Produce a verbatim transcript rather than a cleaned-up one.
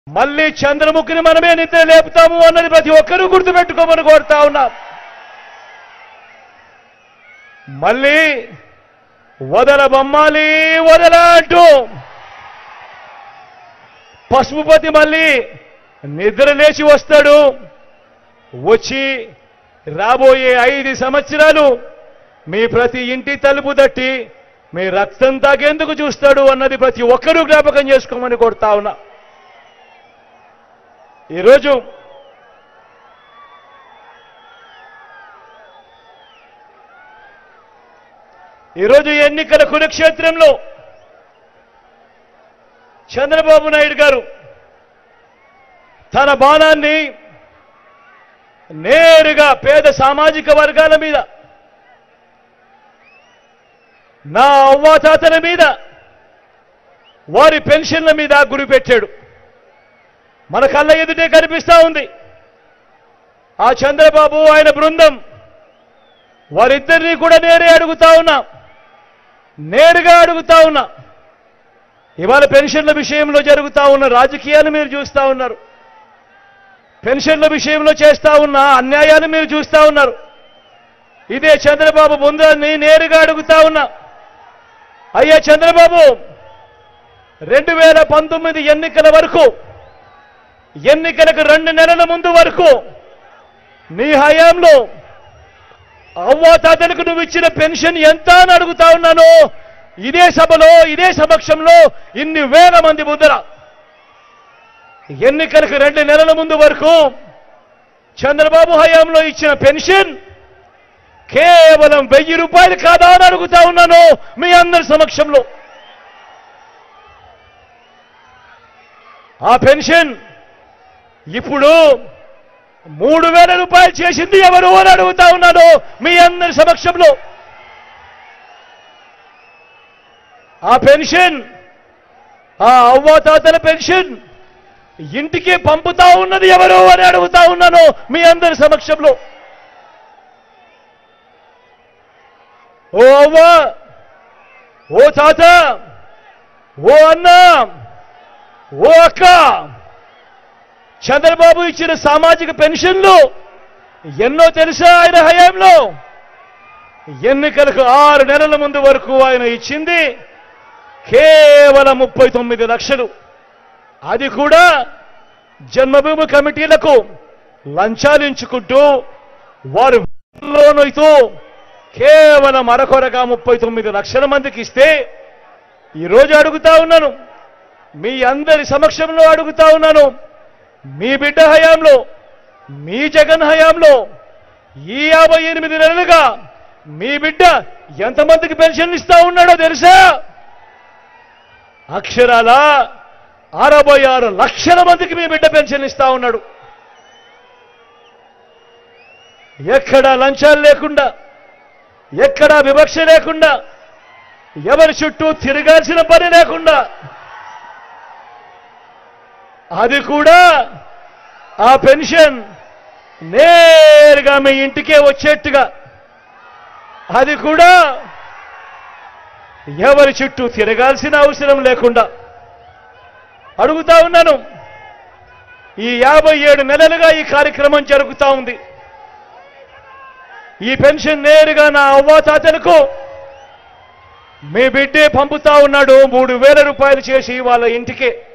మళ్ళీ చంద్రముఖిని మనమే నిద్ర లేపుతాము అన్నది ప్రతి ఒక్కరూ గుర్తుపెట్టుకోమని కోరుతా ఉన్నా. మళ్ళీ వదల బొమ్మాలి వదల అంటూ పశుపతి మళ్ళీ నిద్ర లేచి వస్తాడు. వచ్చి రాబోయే ఐదు సంవత్సరాలు మీ ప్రతి ఇంటి తలుపు తట్టి మీ రక్తం తాగేందుకు చూస్తాడు అన్నది ప్రతి ఒక్కరూ జ్ఞాపకం చేసుకోమని కోరుతా ఉన్నా. ఈరోజు ఈరోజు ఎన్నికల కురుక్షేత్రంలో చంద్రబాబు నాయుడు గారు తన బాణాన్ని నేరుగా పేద సామాజిక వర్గాల మీద, నా అవ్వాతాతల మీద, వారి పెన్షన్ల మీద గురిపెట్టాడు. మన కళ్ళ ఎదుటే కనిపిస్తా ఉంది. ఆ చంద్రబాబు ఆయన బృందం వారిద్దరినీ కూడా నేరే అడుగుతా ఉన్నా, నేరుగా అడుగుతా ఉన్నా. ఇవాళ పెన్షన్ల విషయంలో జరుగుతా ఉన్న రాజకీయాలు మీరు చూస్తా ఉన్నారు. పెన్షన్ల విషయంలో చేస్తా ఉన్న అన్యాయాలు మీరు చూస్తా ఉన్నారు. ఇదే చంద్రబాబు బృందాన్ని నేరుగా అడుగుతా ఉన్నా. అయ్యా చంద్రబాబు, రెండు వేల పంతొమ్మిది ఎన్నికల వరకు, ఎన్నికలకు రెండు నెలల ముందు వరకు నీ హయాంలో అవ్వాతాతలకు నువ్వు ఇచ్చిన పెన్షన్ ఎంత అని అడుగుతా ఉన్నాను. ఇదే సభలో, ఇదే సమక్షంలో ఇన్ని వేల మంది ముందర ఎన్నికలకు రెండు నెలల ముందు వరకు చంద్రబాబు హయాంలో ఇచ్చిన పెన్షన్ కేవలం వెయ్యి రూపాయలు కాదా అని అడుగుతా ఉన్నాను మీ అందరి సమక్షంలో. ఆ పెన్షన్ ఇప్పుడు మూడు వేల రూపాయలు చేసింది ఎవరు అని అడుగుతా ఉన్నాను మీ అందరి సమక్షంలో. ఆ పెన్షన్, ఆ అవ్వాతాతల పెన్షన్ ఇంటికి పంపుతా ఉన్నది ఎవరు అని అడుగుతా ఉన్నాను మీ అందరి సమక్షంలో. ఓ అవ్వ, ఓ తాత, ఓ అన్న, ఓ అక్క, చంద్రబాబు ఇచ్చిన సామాజిక పెన్షన్లు ఎన్నో తెలుసా? ఆయన హయాంలో ఎన్నికలకు ఆరు నెలల ముందు వరకు ఆయన ఇచ్చింది కేవలం ముప్పై తొమ్మిది లక్షలు. అది కూడా జన్మభూమి కమిటీలకు లంచాలించుకుంటూ వారు లోనైతూ కేవలం అరకొరగా ముప్పై తొమ్మిది లక్షల మందికి ఇస్తే, ఈరోజు అడుగుతా ఉన్నాను, మీ అందరి సమక్షంలో అడుగుతా ఉన్నాను, మీ బిడ్డ హయాంలో, మీ జగన్ హయాంలో ఈ యాభై ఎనిమిది నెలలుగా మీ బిడ్డ ఎంతమందికి పెన్షన్ ఇస్తా ఉన్నాడో తెలుసా? అక్షరాల అరవై ఆరు లక్షల మందికి మీ బిడ్డ పెన్షన్ ఇస్తా ఉన్నాడు. ఎక్కడా లంచాలు లేకుండా, ఎక్కడా వివక్ష లేకుండా, ఎవరి చుట్టూ తిరగాల్సిన పని లేకుండా, అది కూడా ఆ పెన్షన్ నేరుగా మీ ఇంటికే వచ్చేట్టుగా, అది కూడా ఎవరి చుట్టూ తిరగాల్సిన అవసరం లేకుండా అడుగుతా ఉన్నాను. ఈ యాభై ఏడు నెలలుగా ఈ కార్యక్రమం జరుగుతూ ఉంది. ఈ పెన్షన్ నేరుగా నా అవ్వాతాతలకు మీ బిడ్డే పంపుతా ఉన్నాడు మూడు వేల రూపాయలు చేసి వాళ్ళ ఇంటికే.